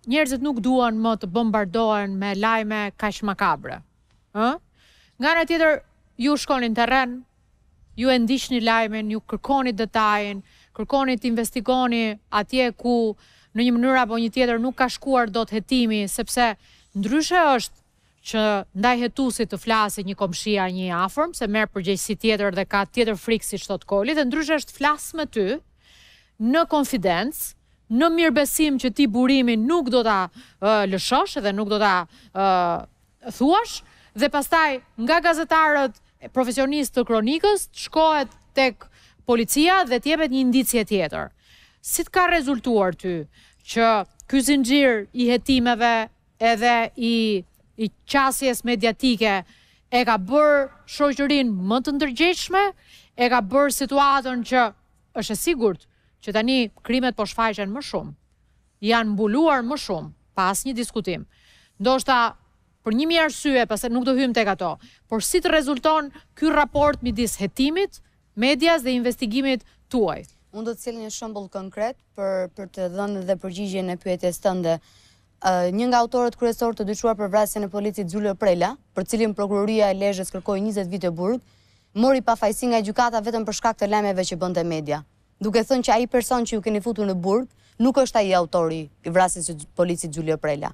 njerëzit nuk duan më të bombardohen me lajme kaq makabre. Nga ana tjetër, ju shkoni në terren, ju e ndiqni lajmin, ju kërkoni detajin, kërkoni të investigoni atje ku në një mënyrë apo një tjetër nuk ka shkuar dot hetimi, sepse ndryshe është që ndaj hetusit të flasit një komshia një afërm, se merr përgjegjësi tjetër dhe ka tjetër frikë si thot Koli, dhe ndryshe është flas me ty në konfidencë, në mirëbesim që ti burimin nuk do ta lëshosh dhe nuk do ta thuash, dhe pastaj nga gazetarët profesionistë të kronikës shkohet tek policia dhe t'jepet një indicje tjetër. Si të ka rezultuar ty që ky zinxhir i hetimeve edhe i qasjes mediatike e ka bërë shoqërinë më të ndërgjegjshme, e ka bërë situatën që është e sigurt që tani krimet po shfaqen më shumë, janë mbuluar më shumë, pa asnjë diskutim. Ndoshta për 1000 arsye, pse nuk do hym tek ato, por si të rezulton ky raport midis hetimit, medias dhe investigimit tuaj? Unë do të sjell një shembull konkret për të dhënë edhe përgjigjen e pyetjes tënde. Një nga autorët kryesor të dyshuar për vrasjen e policit Xhulio Prela, për cilin prokuroria e Lezhës kërkoi 20 vite burg, mori pafajësi nga gjykata vetëm për shkak të lajmeve që bënte media, duke thënë që ai person që ju keni futur në burg nuk është ai autori i vrasjes së policit Xhulio Prela.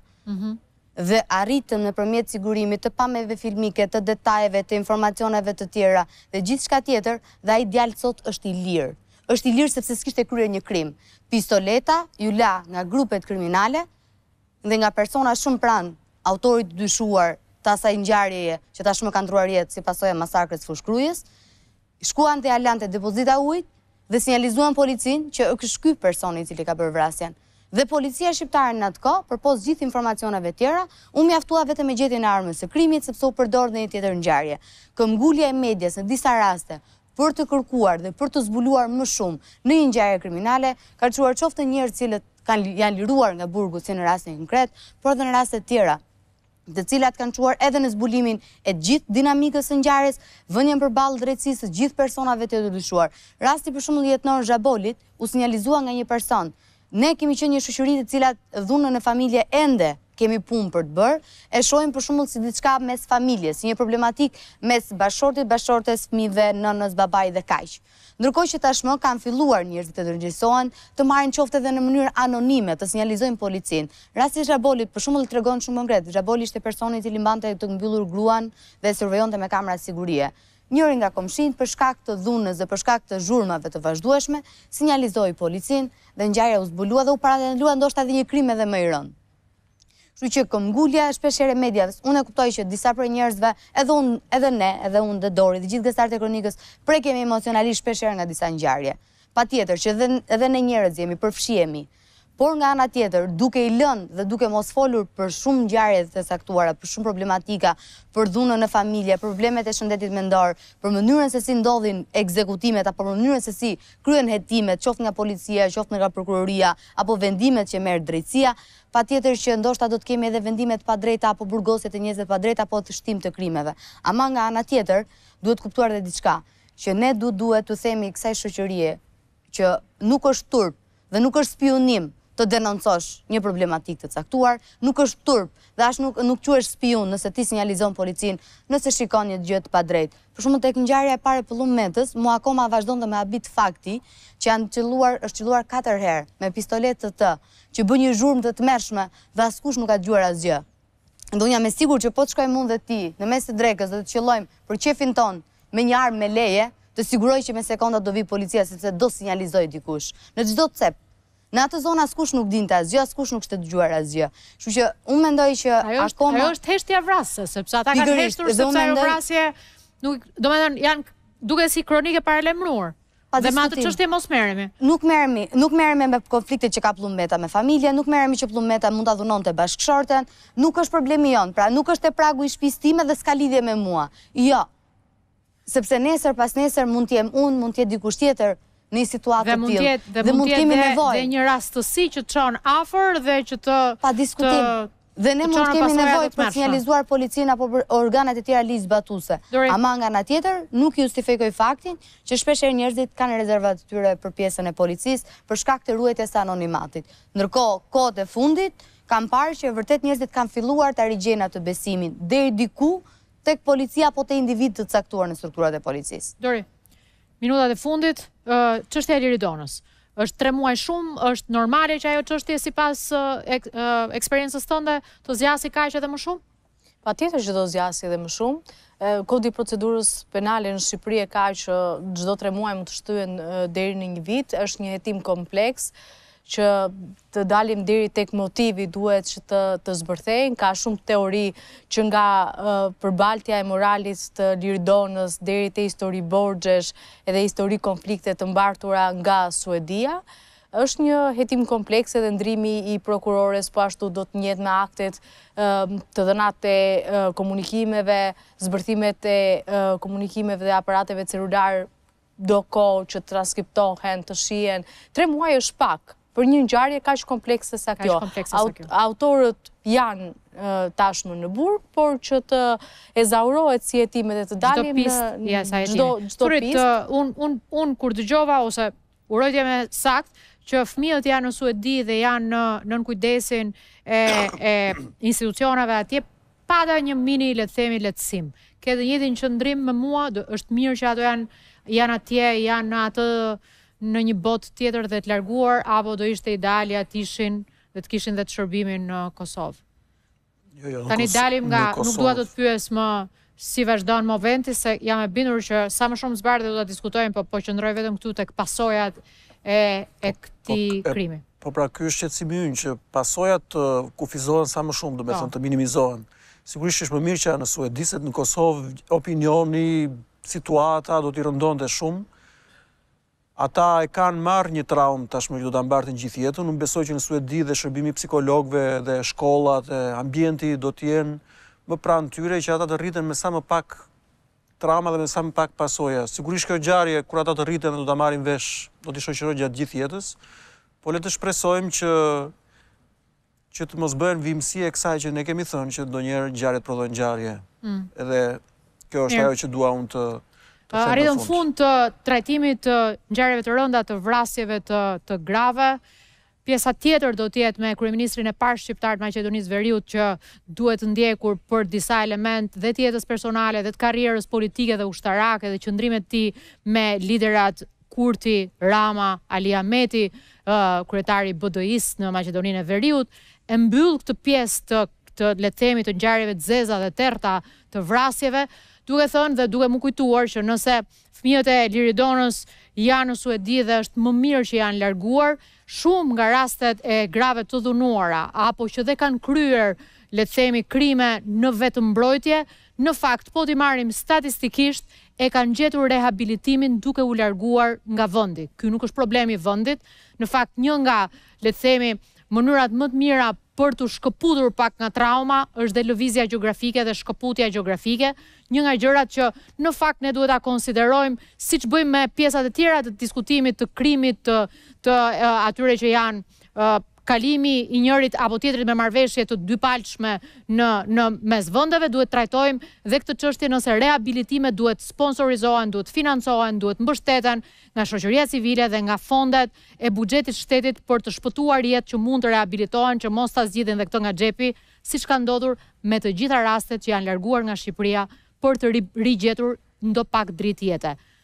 Dhe arritëm nëpërmjet sigurimit të pamjeve filmike, të detajeve, të informacioneve të tjera dhe gjithçka tjetër, dhe ai djalë sot është i lirë. Është i lirë sepse s'kishte kryer një krim. Pistoleta ju la nga grupet kriminale dhe nga persona shumë pranë autorit të dyshuar të asaj ngjarjeje që tashmë ka ndruar jetë si pasojë e masakrës Fushkrujës, shkuan te Alante depozita ujit dhe sinjalizuan policinë që është ky personi i cili ka bërë vrasjen. Dhe policia shqiptare në atë kohë, përpos gjithë informacioneve tjera, u mjaftua vetëm me gjetjen e armës së krimit sepse u përdor në një tjetër ngjarje. Këmbgulja e medias në disa raste për të kërkuar dhe për të zbuluar më shumë në një ngjarje kriminale ka çuar qoftë njerëz cilët janë liruar nga burgu si në rastin konkret, por edhe në raste tjera, të cilat kanë çuar edhe në zbulimin e gjithë dinamikës së ngjarjes, vënien përballë drejtësisë së gjithë personave të dyshuar. Rasti për shembull jetënor Zhabolit u sinjalizua nga një person. Ne kemi qenë një shoqëri të cilat dhunën në familje ende kemi punë për të bërë, e shohim për shembull si diçka mes familjes, si një problematik mes bashortit, bashortes, fëmijëve, nënës, babait dhe kaq. Ndërkohë që tashmë kanë filluar njerëzit të dërgjegjësohen, të marrin qoftë edhe në mënyrë anonime, të sinjalizojnë policinë. Rasti i Zhabolit për shembull tregon shumë konkret. Zhaboli ishte personi i cili mbante të mbyllur gruan dhe survejonte me kamera sigurie. Njëri nga komshinët për shkak të dhunës dhe për shkak të zhurmave të vazhdueshme, sinjalizoi policinë dhe ngjarja u zbulua dhe u paralelua ndoshta edhe një krim edhe më i rënd. Kështu që këmbgulja shpeshherë e mediave, unë e kuptoj që disa prej njerëzve, edhe unë dhe Dori, dhe gjithë gazetarët e kronikës, prekemi emocionalisht shpeshherë nga disa ngjarje. Patjetër që edhe ne njerëz jemi, përfshihemi. Por nga ana tjetër, duke i lënë dhe duke mos folur për shumë ngjarje të saktuara, për shumë problematika, për dhunën në familje, për problemet e shëndetit mendor, për mënyrën se si ndodhin ekzekutimet apo për mënyrën se si kryen hetimet, qoftë nga policia, qoftë nga prokuroria, apo vendimet që merr drejtësia, patjetër që ndoshta do të kemi edhe vendime të padrejta apo burgosje të njerëzve të padrejta apo të shtim të krimeve. Ama nga ana tjetër, duhet kuptuar edhe diçka, që ne duhet të themi kësaj shoqërie që nuk është turp dhe nuk është spionim të denoncosh një problematik të caktuar, nuk është turp dhe as nuk quhesh spion nëse ti sinjalizon policinë, nëse shikon një gjë të padrejtë. Për shembull tek ngjarja e parë e Pëllum Metës, mua akoma vazhdon të më habit fakti që është qelluar 4 herë me pistoletë të që bën një zhurmë të tmerrshme dhe askush nuk ka dëgjuar asgjë. Do jam e sigurt që po të shkojmë unë dhe ti në mes të drekës dhe të qellojmë për qefin ton me një armë me leje, të siguroj që me sekonda do vi policia sepse do sinjalizoj dikush. Në çdo cep. Në atë zonë askush nuk dinte asgjë, askush nuk ishte dëgjuar asgjë. Kështu që unë mendoj që akoma ajo është heshtja vrasë, sepse ata kanë heshtur sepse ajo vrasje, domethënë janë duke si kronike paralajmëruar. Dhe me atë çështje mos merremi. Nuk merremi me konfliktet që ka Pëllum Meta me familje, nuk merremi që Pëllum Meta mund ta dhunonte bashkëshorten, nuk është problemi jon, pra nuk është te pragu i shtëpisë time dhe s'ka lidhje me mua. Jo. Sepse nesër pas nesër mund të jem unë, mund të jetë dikush tjetër në një situatë të tillë. Dhe mund të kemi nevojë dhe një rastësi që të çon afër dhe që të pa diskutim. Dhe ne mund të kemi nevojë për sinjalizuar policinë apo për organet e tjera ligjzbatuese. Ama nga ana tjetër nuk justifikoj faktin që shpeshherë njerëzit kanë rezervat të tyre për pjesën e policisë për shkak të ruajtjes së anonimatit. Ndërkohë, kohët e fundit kam parë që vërtet njerëzit kanë filluar të rigjejnë atë besimin deri diku tek policia apo te individ të caktuar në strukturat e policisë. Dori, minutat e fundit, çështja e Liridonës. Është 3 muaj shumë, është normale që ajo çështje sipas eksperiencës tënde të zgjasë kaq edhe më shumë? Patjetër që do zgjasë edhe më shumë. Kodi i procedurës penale në Shqipëri e ka që çdo 3 muaj mund të shtyhen deri në 1 vit, është një hetim kompleks që të dalim deri tek motivi duhet që të zbërthejnë. Ka shumë teori që nga përbaltja e moralit të Liridonës deri te histori borxhesh edhe histori konflikte të mbartura nga Suedia. Është një hetim kompleks edhe ndrimi i prokurores po ashtu do të njëjtë me aktet të dhënat e komunikimeve, zbërthimet e komunikimeve dhe aparateve celular do kohë që transkriptohen, të shihen. 3 muaj është pak për një ngjarje kaq komplekse sa kjo. Autorët janë tashmë në burg, por që të ezaurohet si hetimet e të dalim në çdo pistë. Unë kur dëgjova ose urojtja me sakt që fëmijët janë në Suedi dhe janë nën kujdesin e institucioneve atje, pata një mini, le të themi, lehtësim. Ke dhe njëjtin qëndrim me mua, është mirë që ato janë atje, janë në atë në një botë tjetër dhe të larguar, apo do ishte idealja të kishin dhe të shërbimin në Kosovë? Tani dalim nga, nuk dua të pyes më si vazhdon momenti, se jam e bindur që sa më shumë zbardhë do ta diskutojmë, po qëndroj vetëm këtu tek pasojat e këtij krimi. Po pra, ky është shqetësimi ynë që pasojat kufizohen sa më shumë, do me thënë të minimizohen. Sigurisht është më mirë që në Suedi, se në Kosovë opinioni, situata do t'i rëndonte shumë. Ata e kanë marrë një traumë tashmë që do ta mbartin gjithë jetën. Unë besoj që në Suedi dhe shërbimi psikologëve dhe shkollat, ambienti do të jenë më pranë tyre që ata të rriten me sa më pak trauma dhe me sa më pak pasoja. Sigurisht kjo ngjarje kur ata të rriten dhe do ta marrin vesh, do t'i shoqërojë gjatë gjithë jetës. Po le të shpresojmë që të mos bëhen vimësi e kësaj që ne kemi thënë që ndonjëherë ngjarjet prodhojnë ngjarje. Edhe kjo është ajo që dua unë të arritëm fund të trajtimit të ngjarjeve të rënda, të vrasjeve të grave. Pjesa tjetër do t'jetë me kryeministrin e parë shqiptar të Maqedonisë Veriut që duhet të ndjekur për disa element dhe të jetës personale dhe të karrierës politike dhe ushtarake dhe qëndrimet e tij me liderat Kurti, Rama, Ali Ahmeti, kryetari i BDI-s në Maqedoninë e Veriut, e mbyll këtë pjesë të le të themi të ngjarjeve të zeza dhe terta të vrasjeve, duke thënë dhe duke më kujtuar që nëse fëmijët e Liridonës janë në Suedi dhe është më mirë që janë larguar, shumë nga rastet e grave të dhunuara, apo që dhe kanë kryer, le të themi, krime në vetëmbrojtje, në fakt, po t'i marrim statistikisht, e kanë gjetur rehabilitimin duke u larguar nga vendi. Ky nuk është problemi i vendit, në fakt një nga, le të themi, mënyrat më të mira për të shkëputur pak nga trauma është dhe lëvizja gjeografike dhe shkëputja gjeografike, një nga gjërat që në fakt ne duhet ta konsiderojmë siç bëjmë me pjesat e tjera të diskutimit të krimit të atyre që janë kalimi i njërit apo tjetrit me marrëveshje të dypalshme në mes vendeve, duhet trajtojmë dhe këtë çështje nëse rehabilitimet duhet sponsorizohen, duhet financohen, duhet mbështeten nga shoqëria civile dhe nga fondet e buxhetit shtetit për të shpëtuar jetë që mund të rehabilitohen, që mos ta zgjidhin dhe këtë nga xhepi, siç ka ndodhur me të gjitha rastet që janë larguar nga Shqipëria për të rigjetur ndo pak dritë jete.